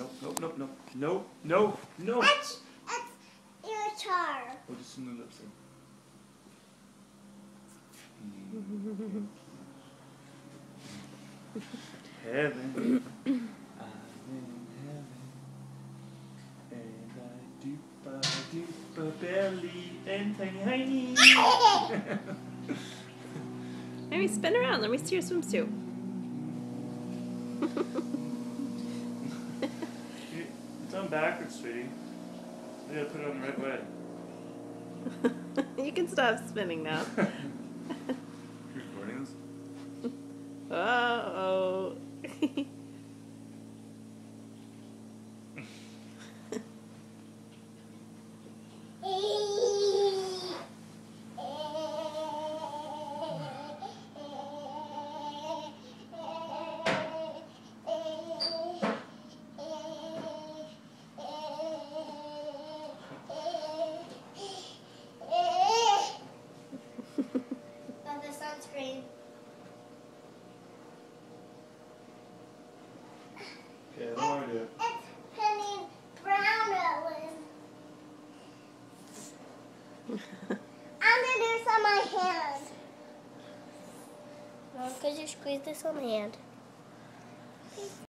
nope, nope, nope, nope, nope. That's your char. Oh, just on the lips there. Heaven, I'm in heaven, and I doop a belly and tiny. Maybe spin around. Let me see your swimsuit. It's on backwards, sweetie. You gotta put it on the right way. You can stop spinning now. You recording this? Uh-oh. Of the sunscreen. Okay, I don't want to do it. It's Penny Brown, Ellen. I'm gonna do this on my hand. No, because you squeeze this on my hand.